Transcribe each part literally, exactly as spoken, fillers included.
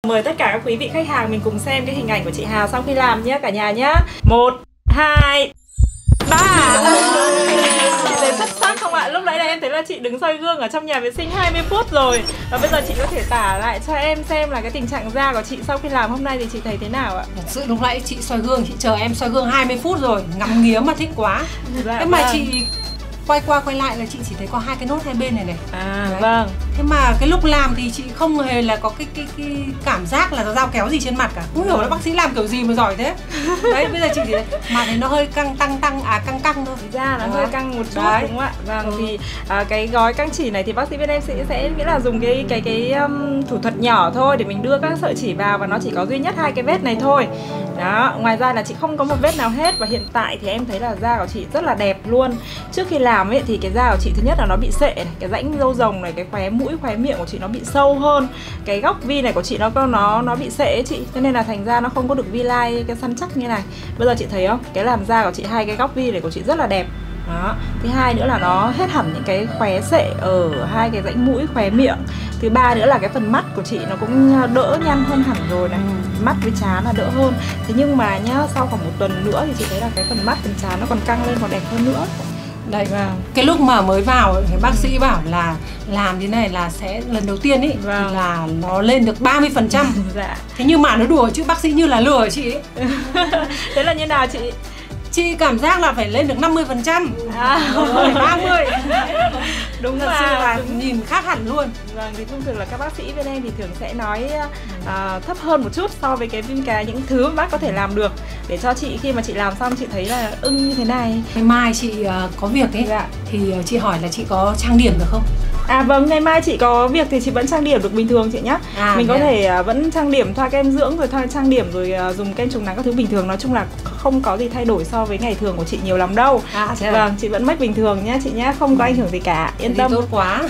Mời tất cả các quý vị khách hàng mình cùng xem cái hình ảnh của chị Hà sau khi làm nhé cả nhà nhé. Một, hai, ba. Chị thấy xuất sắc không ạ? Lúc nãy là em thấy là chị đứng soi gương ở trong nhà vệ sinh hai mươi phút rồi. Và bây giờ chị có thể tả lại cho em xem là cái tình trạng da của chị sau khi làm hôm nay thì chị thấy thế nào ạ? Thật sự lúc nãy chị soi gương, chị chờ em soi gương hai mươi phút rồi, ngắm nghía mà thích quá. Dạ, thế mà vâng. chị quay qua quay lại là chị chỉ thấy có hai cái nốt hai bên này này. À đấy. Vâng. Thế mà cái lúc làm thì chị không hề là có cái cái cái cảm giác là dao kéo gì trên mặt cả. Không hiểu là bác sĩ làm kiểu gì mà giỏi thế. Đấy, bây giờ chị chỉ thấy mặt này nó hơi căng tăng tăng à căng căng thôi. Da nó hơi căng một chút. Đấy. Đúng không ạ? Vâng. Ừ. Thì à, cái gói căng chỉ này thì bác sĩ bên em sẽ sẽ nghĩa là dùng cái cái cái um, thủ thuật nhỏ thôi để mình đưa các sợi chỉ vào, và nó chỉ có duy nhất hai cái vết này thôi. Đó, ngoài ra là chị không có một vết nào hết. Và hiện tại thì em thấy là da của chị rất là đẹp luôn. Trước khi làm ấy thì cái da của chị thứ nhất là nó bị sệ này, cái rãnh râu rồng này, cái khóe mũi, khóe miệng của chị nó bị sâu hơn. Cái góc vi này của chị nó nó nó bị sệ ấy chị, cho nên là thành ra nó không có được vi line cái săn chắc như này. Bây giờ chị thấy không? Cái làn da của chị, hai cái góc vi này của chị rất là đẹp. Đó. Thứ hai nữa là nó hết hẳn những cái khóe sệ ở hai cái rãnh mũi, khóe miệng. Thứ ba nữa là cái phần mắt của chị nó cũng đỡ nhăn hơn hẳn rồi này. Mắt với trán là đỡ hơn. Thế nhưng mà nhá, sau khoảng một tuần nữa thì chị thấy là cái phần mắt, phần trán nó còn căng lên, còn đẹp hơn nữa. Đây, vâng. Cái lúc mà mới vào thì bác sĩ bảo là làm thế này là sẽ lần đầu tiên ý, vâng. thì là nó lên được ba mươi phần trăm. Dạ. Thế nhưng mà nó đùa chứ bác sĩ như là lừa chị ấy. Thế là như nào chị? Chị cảm giác là phải lên được năm mươi phần trăm. À, ba mươi. Đúng thật mà, sự là đúng. nhìn khác hẳn luôn. Vâng, thì thông thường là các bác sĩ bên em thì thường sẽ nói uh, thấp hơn một chút so với cái cái những thứ mà bác có thể làm được, để cho chị khi mà chị làm xong chị thấy là ưng như thế này. Ngày mai chị uh, có việc ấy, dạ. thì uh, chị hỏi là chị có trang điểm được không? À vâng, ngày mai chị có việc thì chị vẫn trang điểm được bình thường chị nhá. À, mình có thể uh, vẫn trang điểm, thoa kem dưỡng rồi thoa trang điểm rồi uh, dùng kem chống nắng các thứ bình thường. Nói chung là không có gì thay đổi so với ngày thường của chị nhiều lắm đâu. À, vâng, à? Chị vẫn make bình thường nhá chị nhá, không có ảnh hưởng gì cả, yên tâm. Tốt quá.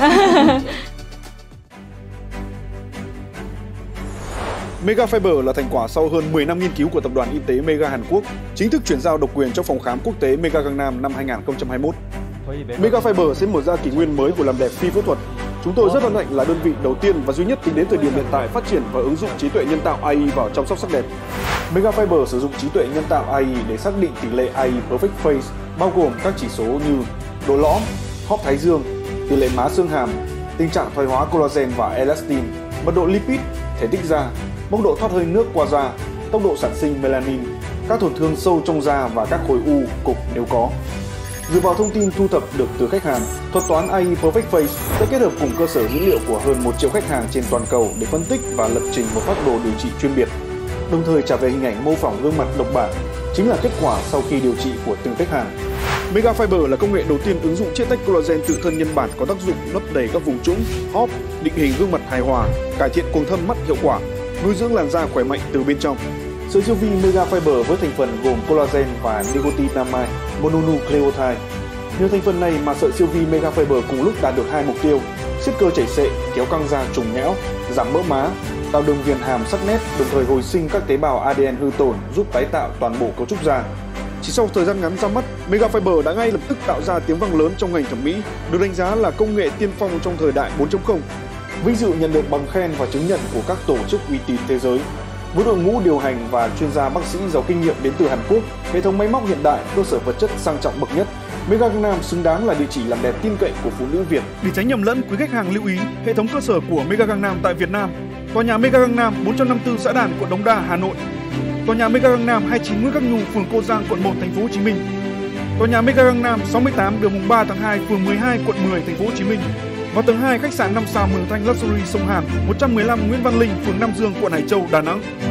Mega Fiber là thành quả sau hơn mười năm nghiên cứu của tập đoàn y tế Mega Hàn Quốc, chính thức chuyển giao độc quyền cho phòng khám quốc tế Mega Gangnam năm hai nghìn không trăm hai mươi mốt. Mega Fiber sẽ mở ra kỷ nguyên mới của làm đẹp phi phẫu thuật. Chúng tôi rất hân hạnh là đơn vị đầu tiên và duy nhất tính đến thời điểm hiện tại phát triển và ứng dụng trí tuệ nhân tạo a i vào chăm sóc sắc đẹp. Mega Fiber sử dụng trí tuệ nhân tạo a i để xác định tỷ lệ a i Perfect Face, bao gồm các chỉ số như độ lõm, hóp thái dương, tỷ lệ má xương hàm, tình trạng thoái hóa collagen và elastin, mật độ lipid, thể tích da, mức độ thoát hơi nước qua da, tốc độ sản sinh melanin, các tổn thương sâu trong da và các khối u, cục nếu có. Dựa vào thông tin thu thập được từ khách hàng, thuật toán a i Perfect Face sẽ kết hợp cùng cơ sở dữ liệu của hơn một triệu khách hàng trên toàn cầu để phân tích và lập trình một phác đồ điều trị chuyên biệt, đồng thời trả về hình ảnh mô phỏng gương mặt độc bản, chính là kết quả sau khi điều trị của từng khách hàng. Mega Fiber là công nghệ đầu tiên ứng dụng chiết tách collagen tự thân nhân bản có tác dụng lấp đầy các vùng trũng, hóp, định hình gương mặt hài hòa, cải thiện quầng thâm mắt hiệu quả, nuôi dưỡng làn da khỏe mạnh từ bên trong. Sợi siêu vi Mega Fiber với thành phần gồm collagen và nicotinamide mononucleotide. Nhờ thành phần này mà sợi siêu vi Mega Fiber cùng lúc đạt được hai mục tiêu: siết cơ chảy xệ, kéo căng da trùng nhão, giảm mỡ má, tạo đường viền hàm sắc nét, đồng thời hồi sinh các tế bào a đê en hư tổn, giúp tái tạo toàn bộ cấu trúc da. Chỉ sau thời gian ngắn ra mắt, Mega Fiber đã ngay lập tức tạo ra tiếng vang lớn trong ngành thẩm mỹ, được đánh giá là công nghệ tiên phong trong thời đại bốn chấm không. Vinh dự nhận được bằng khen và chứng nhận của các tổ chức uy tín thế giới. Với đội ngũ điều hành và chuyên gia bác sĩ giàu kinh nghiệm đến từ Hàn Quốc, hệ thống máy móc hiện đại, cơ sở vật chất sang trọng bậc nhất, Mega Gangnam xứng đáng là địa chỉ làm đẹp tin cậy của phụ nữ Việt. Để tránh nhầm lẫn, quý khách hàng lưu ý, hệ thống cơ sở của Mega Gangnam tại Việt Nam: tòa nhà Mega Gangnam bốn trăm năm mươi tư Xã Đàn, quận Đống Đa, Hà Nội; tòa nhà Mega Gangnam hai mươi chín Nguyễn Khắc Nhu, phường Cô Giang, quận một, thành phố Hồ Chí Minh; tòa nhà Mega Gangnam sáu mươi tám đường mùng ba tháng hai, phường mười hai, quận mười, thành phố Hồ Chí Minh; và tầng hai khách sạn năm sao Mường Thanh Luxury Sông Hàn, một trăm mười lăm Nguyễn Văn Linh, phường Nam Dương, quận Hải Châu, Đà Nẵng.